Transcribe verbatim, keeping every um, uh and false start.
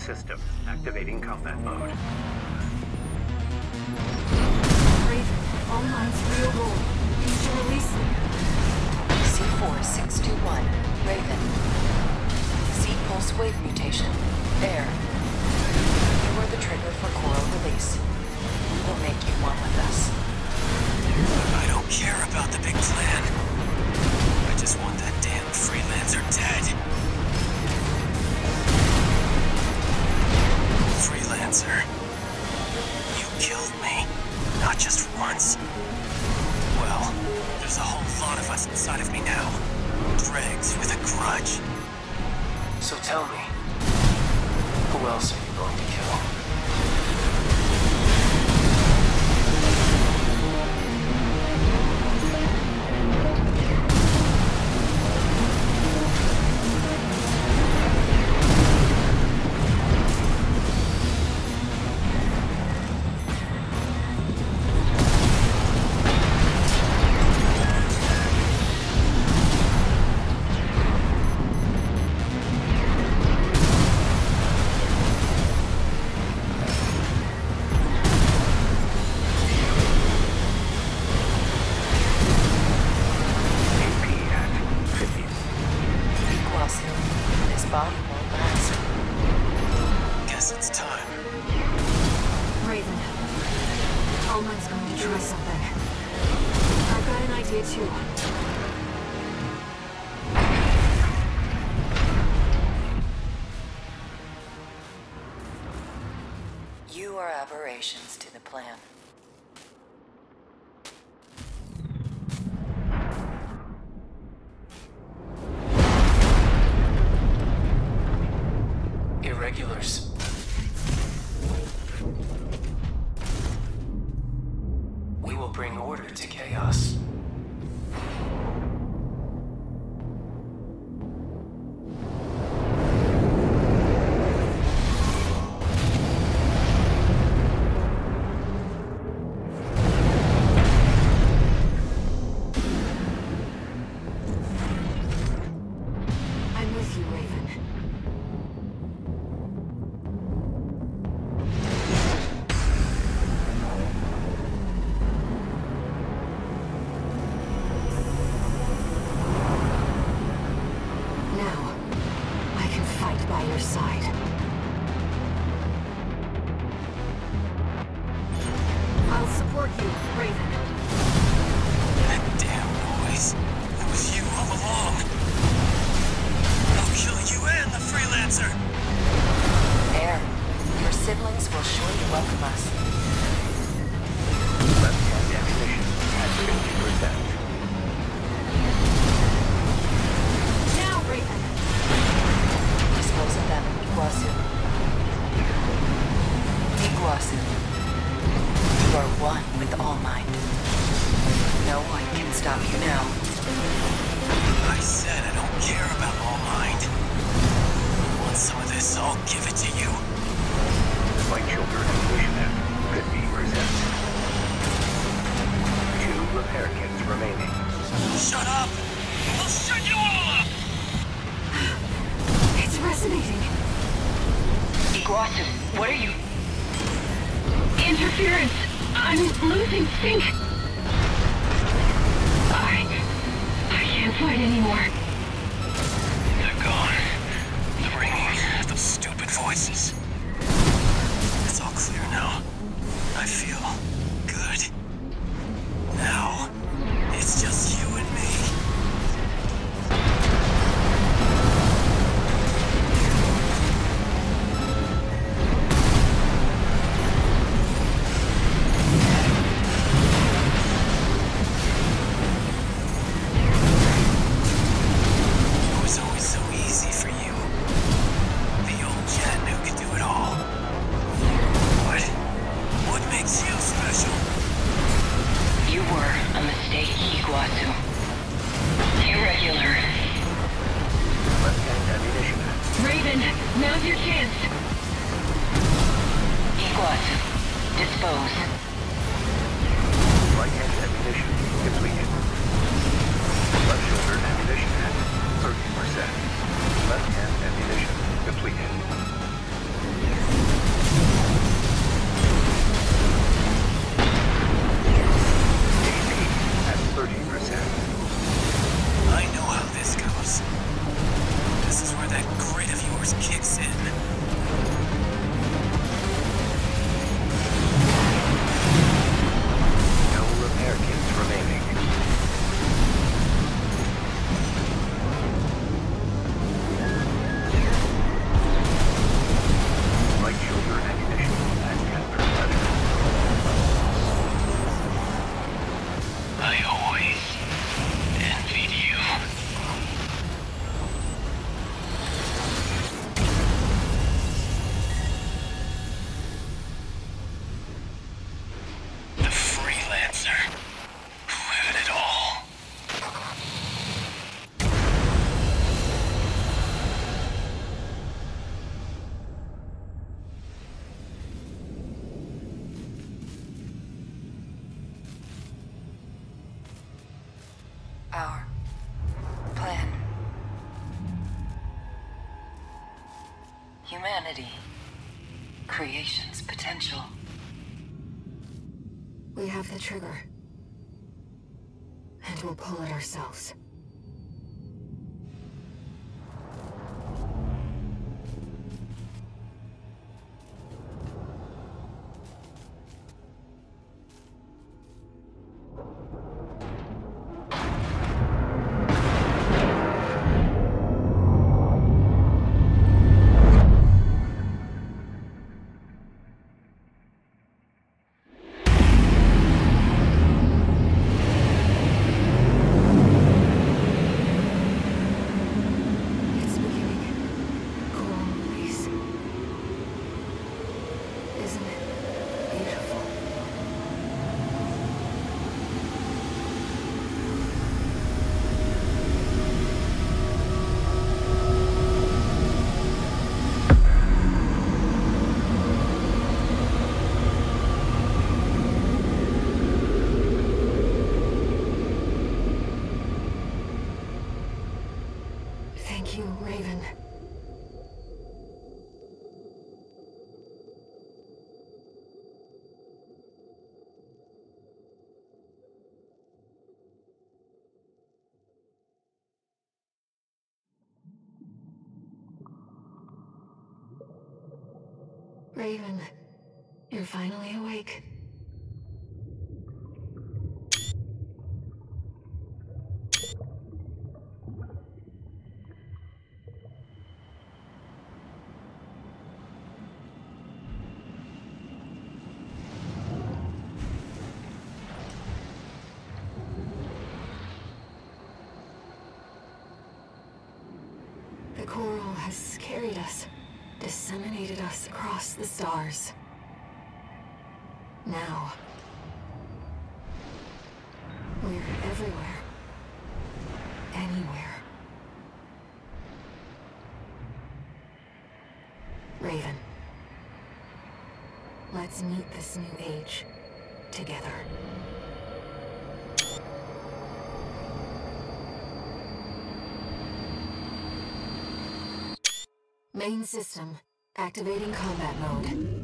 system. Activating combat mode. Raven, all minds real-roll. Need to release them. C four six two one, Raven. C-pulse wave mutation. Air. You were the trigger for coral release. We will make you one with us. I don't care about the big plan. I just want that damn freelancer dead. Freelancer. You killed me. Not just once. Well, there's a whole lot of us inside of me now. Dregs with a grudge. So tell me, who else are you going to kill? You are aberrations to the plan. Irregulars. We will bring order to chaos. Igauzu. You are one with All Mind. No one can stop you now. I said I don't care about All Mind. You want some of this, I'll give it to you. My children wish that could be resisted. Two repair kits remaining. Shut up! I'll shut you all up! It's resonating. Igauzu, what are you... Interference. I'm losing sync. I... I can't fight anymore. They're gone. The ringing, those stupid voices. It's all clear now. I feel good. Now, it's just you and me. Our plan. Humanity. Creation's potential. We have the trigger. And we'll pull it ourselves. Thank you, Raven. Raven, you're finally awake. The coral has carried us, disseminated us across the stars. Now, we're everywhere. Anywhere. Raven, let's meet this new age together. Main system, activating combat mode.